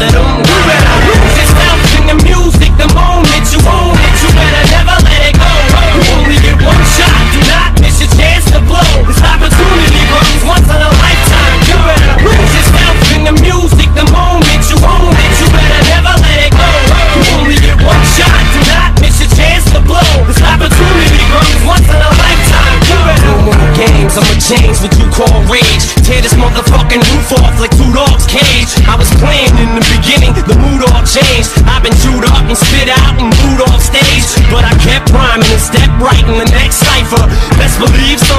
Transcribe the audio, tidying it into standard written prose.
You better lose yourself in the music the moment you own it. You better never let it go. You only get one shot, do not miss your chance to blow. This opportunity comes once in a lifetime. You better lose yourself in the music the moment you own it. You better never let it go. You only get one shot, do not miss your chance to blow. This opportunity comes once in a lifetime. You better no more games, I'ma change what you call rage. Tear this motherfucking roof off like two dogs' cage. I was playing in the beginning, the mood all changed. I've been chewed up and spit out and booed off stage, but I kept rhyming and stepped right in the next cipher. Best believe